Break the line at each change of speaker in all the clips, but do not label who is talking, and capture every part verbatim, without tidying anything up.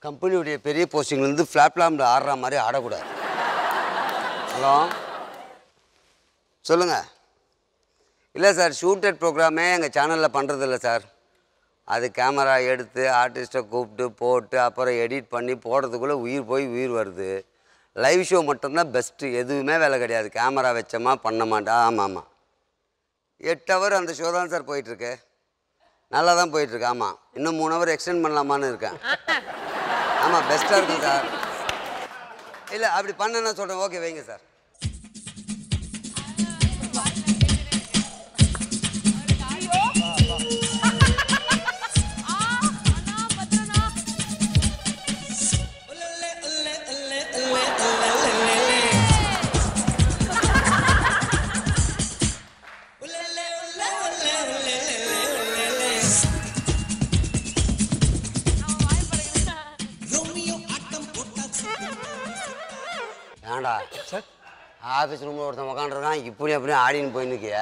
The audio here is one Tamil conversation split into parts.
கம்பெனியுடைய பெரிய போஸ்டிங்லேருந்து ஃப்ளாப்லாமில் ஆடுற மாதிரி ஆடக்கூடாது. ஹலோ சொல்லுங்கள். இல்லை சார், ஷூட்டட் ப்ரோக்ராமே எங்கள் சேனலில் பண்ணுறதில்ல சார். அது கேமரா எடுத்து ஆர்டிஸ்ட்டை கூப்பிட்டு போட்டு அப்புறம் எடிட் பண்ணி போடுறதுக்குள்ளே உயிர் போய் உயிர் வருது. லைவ் ஷோ மட்டும்தான் பெஸ்ட்டு. எதுவுமே வேலை கிடையாது. கேமரா வச்சோமா பண்ண மாட்டா. ஆமாம் ஆமாம், எட்டு ஹவர் அந்த ஷோ தான் சார் போயிட்டுருக்கு. நல்லா தான் போயிட்டுருக்கு. ஆமாம், இன்னும் மூணு ஹவர் எக்ஸ்டெண்ட் பண்ணலாமான்னு இருக்கேன். ஆமாம், பெஸ்ட்டாக இருக்கும் சார். இல்லை அப்படி பண்ணேன்னா சொல்கிறேன். ஓகே வைங்க சார். ஏண்டா சார், ஆஃபீஸ் ரூமில் ஒருத்தன் உக்காண்டிருக்கான், இப்படி அப்படியே ஆடின்னு போயின்னு இருக்கிய.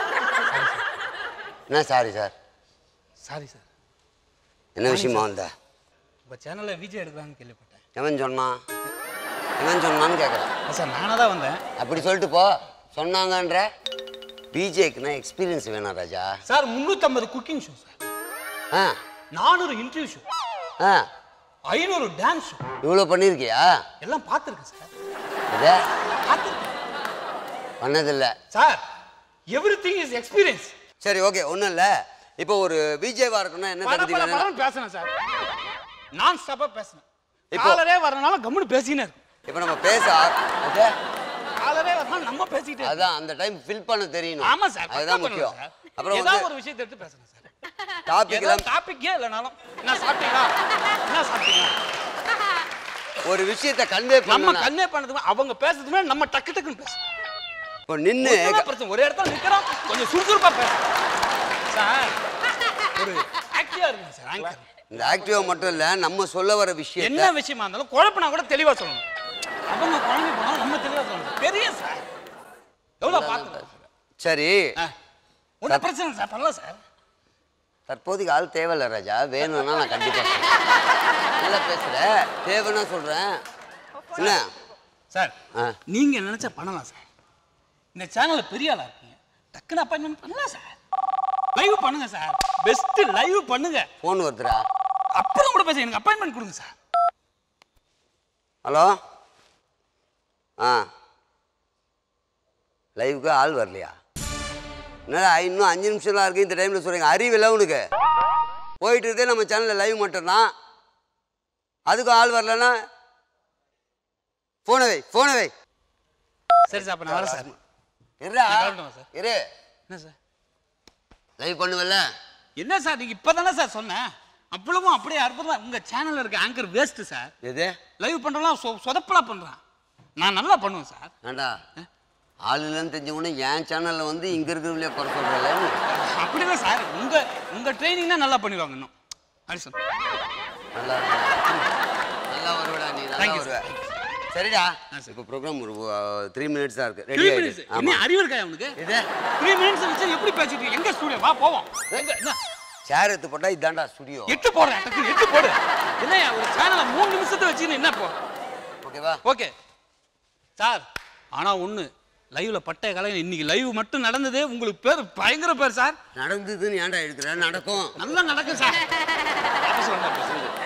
என்ன சாரி சார்?
Sorry sir.
என்ன விஷயமா வந்த?
உங்கள் சேனலில் விஜய் எடுக்கிறான்னு கேள்விப்பட்டேன்.
எவன் சொன்னான்? எவன் சொன்னான்னு கேட்குறேன்
சார். நானாக தான் வந்தேன்.
அப்படி சொல்லிட்டு போ. சொன்னாங்கன்ற பிஜேக்குன்னா எக்ஸ்பீரியன்ஸ் வேணாம் ராஜா.
சார் முந்நூற்றம்பது குக்கிங் ஷோ சார்.
ஆ
நானூறு இன்டர்வியூ ஷோ.
ஆ
ஐநூறு டான்ஸ் ஷோ.
இவ்வளோ பண்ணியிருக்கியா?
எல்லாம் பார்த்துருக்கேன் சார்.
இதே
பார்த்துருக்கேன்.
பண்ணதில்லை
sir. Everything is experience.
சரி ஓகே, ஒன்றும் இல்லை. இப்போ ஒரு விஜேவா இருக்குன்னா என்ன தகுதி வேணும்?
பேசுனேன் சார். நான் ஸ்டாப்பாக பேசுனேன். காலரே வரனால கம்முன்னு பேசினே இருக்கும்.
இப்போ நம்ம பேச அதே
காலரே வரனால நம்ம பேசிக்கிட்டே
அதான் அந்த டைம் ஃபில் பண்ண தெரியணும்.
ஆமாம் சார்,
அதுதான் முக்கியம். அப்புறம்
ஏதாவது ஒரு விஷயத்தை எடுத்து பேசுனேன் சார்.
டாபிக்
டாபிக்கே இல்லைனாலும் என்ன சாப்பிட்டீங்களா, என்ன சாப்பிட்டீங்களா,
ஒரு விஷயத்தை கன்வே
நம்ம
பண்ணணும்.
கன்வே பண்ணதுக்கு அவங்க பேசுறதுமே நம்ம டக்கு டக்குன்னு பேசணும்.
இப்போ நின்று
பிரச்சனை ஒரே இடத்துல நிற்கிறோம், கொஞ்சம் சுறுசுறுப்பாக பேசணும் சார். ஒரு ஆக்டிவாக இருக்குங்க சார். ஆங்கர்
இந்த ஆக்டிவா மட்டும் இல்லை, நம்ம சொல்ல வர விஷயம்
என்ன விஷயமா இருந்தாலும் குழப்பினா கூட தெளிவாக சொல்லணும். அவங்க குழம்பு போனாலும் நம்ம தெளிவாக சொல்லணும். பெரிய சார் எவ்வளோ பார்த்து.
சரி
ஒன்றும் பிரச்சனை சார், பண்ணலாம் சார்.
தற்போதைக்கு ஆள் தேவையில்ல ராஜா. வேணும்னா நான் கண்டிப்பாக நல்லா பேசுகிறேன். தேவைன்னா சொல்கிறேன். என்ன
சார், நீங்கள் நினச்சா பண்ணலாம் சார். இந்த சேனலில் பெரிய ஆளாக இருக்கீங்க, டக்குன்னு அப்பாயின்மெண்ட் பண்ணலாம் சார். லைவ் பண்ணுங்க சார். பெஸ்ட் லைவ் பண்ணுங்க.
ஃபோன் வருதுடா.
அப்புறம் கூட பேச எனக்கு அப்பாயின்மெண்ட் கொடுங்க சார்.
ஹலோ. ஆ லைவுக்கு ஆள் வரலையா? என்னடா இன்னும் அஞ்சு நிமிஷம் தான் இருக்குது, இந்த டைமில் சொல்கிறீங்க. அறிவில்லை உனக்கு? போயிட்டு இருந்தே நம்ம சேனலில் லைவ் மட்டும்தான். அதுக்கும் ஆள் வரலன்னா ஃபோனை வை, ஃபோனை வை.
சரி சார், அப்போ நான் வரேன் சார்.
இருடா
சார்.
இரு.
என்ன சார்
லைவ் பண்ணுவல்ல?
என்ன சார், நீங்கள் இப்போ தானே சார் சொன்னேன். அவ்வளவும் அப்படியே அற்புதமாக உங்கள் சேனலில் இருக்க ஆங்கர் வேஸ்ட்டு சார்.
எது
லைவ் பண்ணுறலாம் சொ சொதப்பலாக பண்ணுறான். நான் நல்லா பண்ணுவேன் சார்.
ஏண்டா ஆள் இல்லைன்னு தெரிஞ்சவொன்னே என் சேனலில் வந்து இங்கே இருக்கிறவங்களே குறை சொல்கிறல?
அப்படிதான் சார். உங்கள் உங்கள் ட்ரைனிங்னா நல்லா பண்ணிடுவாங்க. இன்னும் ஹரிசன்
நல்லா நல்லா வருவடா நீ. நல்லா வருவ. சரிடா. இப்போ ப்ரோக்ராம் ஒரு த்ரீ மினிட்ஸ் தான் இருக்குது. ரெடி ஆகிடுச்சு.
என்ன அறிவு இருக்கா அவனுக்கு?
இது
த்ரீ மினிட்ஸ் வச்சு எப்படி பேசிட்டு எங்கே ஸ்டூடியோ வா போவோம்.
சேர் எடுத்து போட்டால் இதாண்டா ஸ்டுடியோ.
எட்டு போடுறேன், டக்கு எட்டு போடு. என்ன ஒரு சேனலை மூணு நிமிஷத்தை வச்சுன்னு என்ன போ.
ஓகேவா?
Okay sir. ஆனால் ஒன்று, லைவ்ல பட்டை கலைஞர் இன்னைக்கு லைவ் மட்டும் நடந்ததே உங்களுக்கு பேர் பயங்கர பேர் சார்.
நடந்ததுன்னு ஏன்டா எடுக்கிறேன்? நடக்கும்,
நல்லா நடக்கும் சார்.